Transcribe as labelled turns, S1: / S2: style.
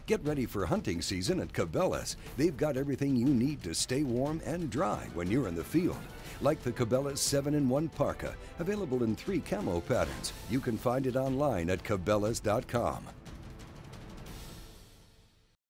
S1: Get ready for hunting season at Cabela's. They've got everything you need to stay warm and dry when you're in the field. Like the Cabela 7-in-1 Parka, available in 3 camo patterns. You can find it online at Cabelas.com.